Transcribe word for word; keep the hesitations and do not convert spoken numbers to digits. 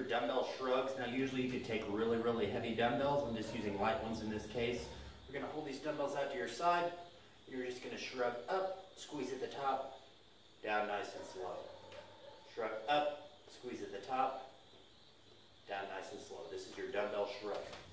dumbbell shrugs. Now usually you could take really, really heavy dumbbells. I'm just using light ones in this case. We're gonna hold these dumbbells out to your side. You're just gonna shrug up, squeeze at the top, down nice and slow. Shrug up, squeeze at the top, down nice and slow. This is your dumbbell shrug.